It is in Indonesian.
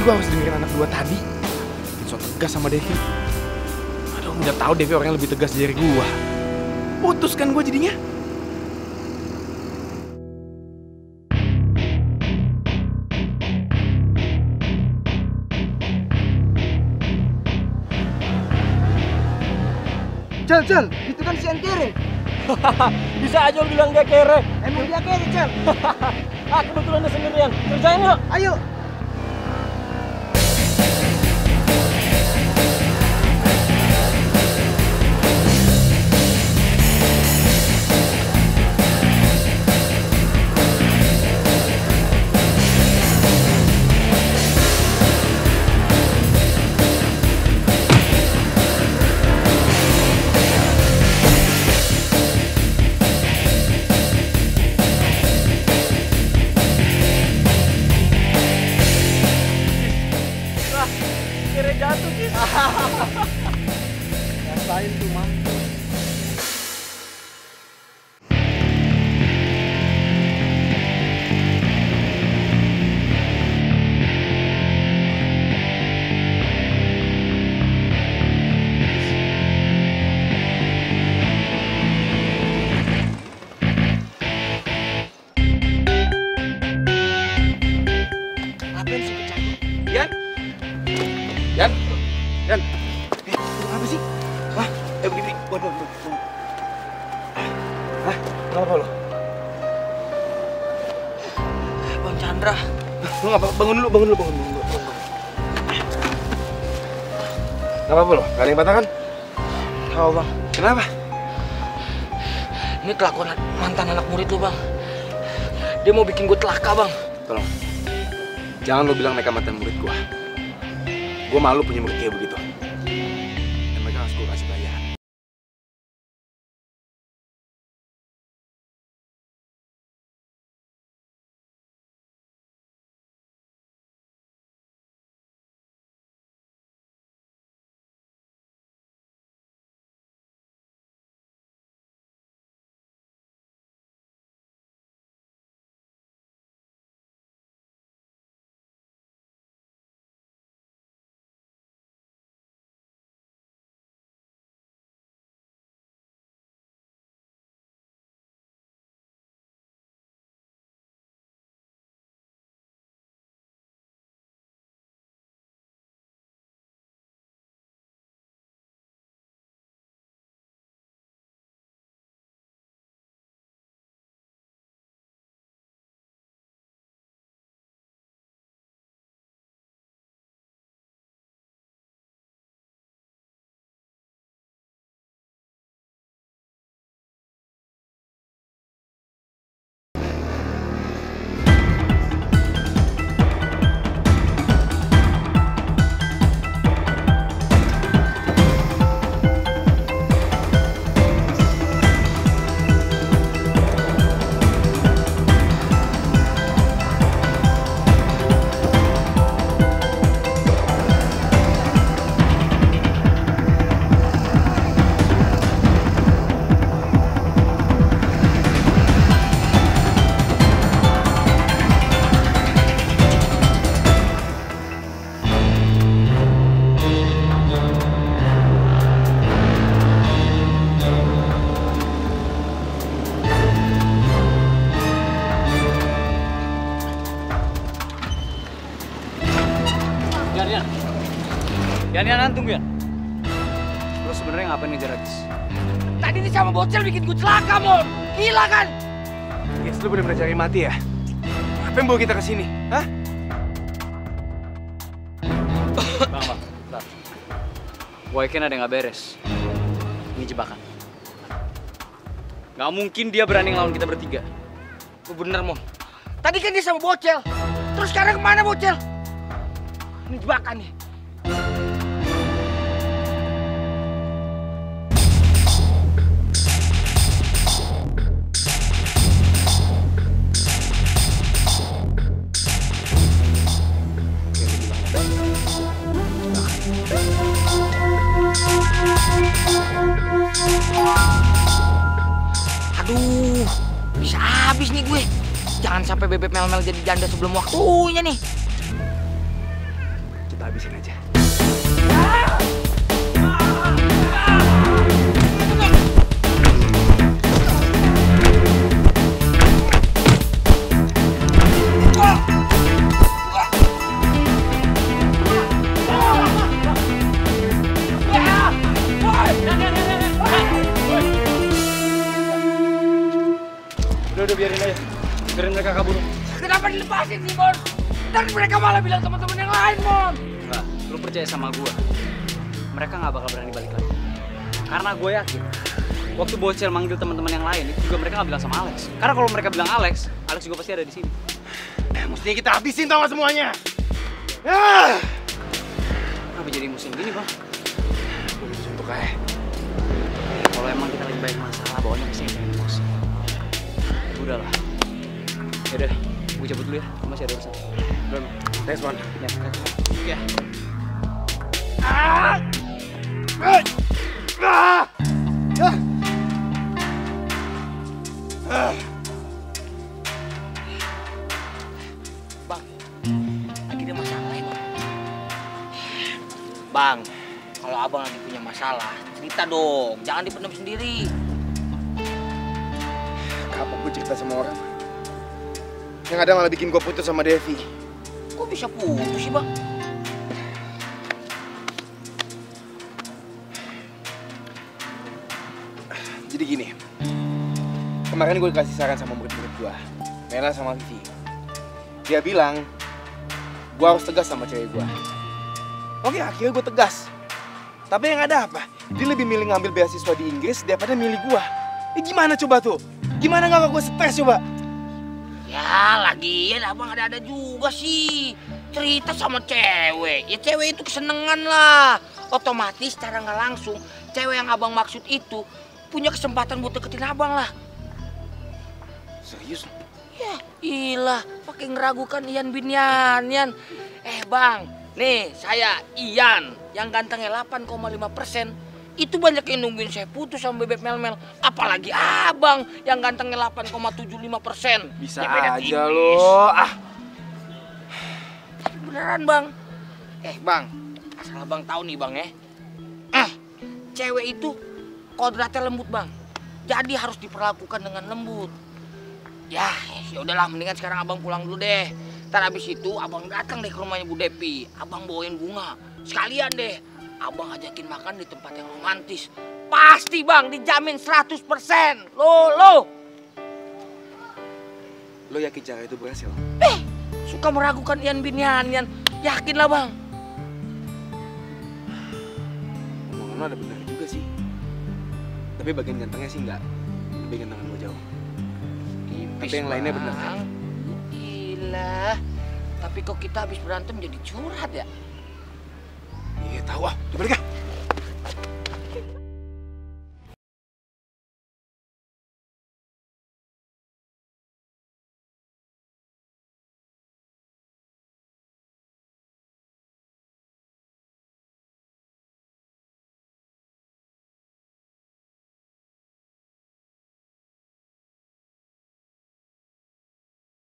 gue harus dengerin anak gue tadi. So tegas sama Devi. Aduh, udah tahu Devi orang yang lebih tegas dari gue. Putus kan gue jadinya. Cel, itu kan si yang kere. Bisa aja lu bilang dia kere. Emang dia kere, Cel. Kebetulan dia sendirian. Kerjain yuk. Ayo. Kere jatuh, Kis. Rasain tuh, mampus. Ngapain sih bercanda? Yan. Apa sih? Wah, begini. Waduh. Hah? Kenapa lo? Bang Chandra. Lu nggak apa-apa, bangun dulu. Nggak apa-apa lo? Gak ada yang patah kan? Tahu bang. Kenapa? Ini kelakuan mantan anak murid lu bang. Dia mau bikin gue celaka bang. Tolong. Jangan lo bilang mereka mantan murid gua. Gua malu punya murid kayak begitu. Dan mereka harus gua kasih bayaran. Yan, tunggu ya. Lo sebenarnya ngapain ngejar Agis? Tadi ini sama bocil bikin gue celaka, Mon. Gila kan? Yes, lu bener-bener cari mati ya? Apa yang bawa kita ke sini? Hah? Bang. Bentar. Gue yakin ada yang gak beres. Ini jebakan. Gak mungkin dia berani ngelawan kita bertiga. Lu bener, Mon. Tadi kan dia sama bocil. Terus sekarang kemana bocil? Ini jebakan nih. Aduh, bisa habis nih gue. Jangan sampai bebek mel-mel jadi janda sebelum waktunya nih. Kita habisin aja. Udah biarin aja. Biarin mereka kabur. Kenapa dilepasin sih, Mon? Dan mereka malah bilang teman-teman yang lain, Mon. Enggak, lu percaya sama gua. Mereka nggak bakal berani balik lagi. Karena gue yakin, waktu Bocel manggil teman-teman yang lain, itu juga mereka nggak bilang sama Alex. Karena kalau mereka bilang Alex juga pasti ada di sini. Mestinya kita habisin tau gak semuanya. Kenapa jadi musim gini, Bang? Untuk kayak Kalau emang kita lagi banyak masalah, bawaannya pasti pengen emosi. Udahlah. Yaudah, gue cabut dulu ya. Gue masih ada urusan. Udah, thanks, Mon. Ya, Oke. Bang, lagi ada masalah ya, Bang. Bang, kalau abang lagi punya masalah, cerita dong. Jangan dipendam sendiri. Kapan gue cerita sama orang? Yang ada malah bikin gue putus sama Devi. Kok bisa putus sih, Bang? Jadi gini, kemarin gue dikasih saran sama murid-murid gue, Mela sama Vivi. Dia bilang, gue harus tegas sama cewek gue. Oke, akhirnya gue tegas. Tapi yang ada apa? Dia lebih milih ngambil beasiswa di Inggris daripada milih gue. Gimana coba tuh? Gimana nggak gue stres coba? Ya, lagian abang ada-ada juga sih. Cerita sama cewek. Ya cewek itu kesenengan lah. Otomatis secara nggak langsung, cewek yang abang maksud itu punya kesempatan buat deketin abang lah. Serius? Ya, ilah, pakai ngeragukan Ian bin Yan. Bang, nih saya Ian yang gantengnya 8,5%. Itu banyak yang nungguin saya putus sama bebek Melmel. Apalagi abang yang gantengnya 8,75%. Bisa Ya, beda aja tipis. lo. Beneran, Bang. Bang, asal abang tahu nih, Bang ya. Cewek itu kodratnya lembut, Bang. Jadi harus diperlakukan dengan lembut. Ya udahlah, mendingan sekarang abang pulang dulu deh. Ntar abis itu abang datang deh ke rumahnya Bu Depi. Abang bawain bunga. Sekalian deh, abang ajakin makan di tempat yang romantis. Pasti, Bang, dijamin 100%. Lo. Lo yakin cara itu berhasil? Suka meragukan Ian bin Yan. Yakin lah, Bang. Omongan lo ada benar juga sih. Tapi bagian gantengnya sih enggak. Lebih gantengan gue jauh. Tapi yang lainnya benar kan? Gila. Tapi kok kita habis berantem jadi curhat ya? Iya tahu ah. Coba deh,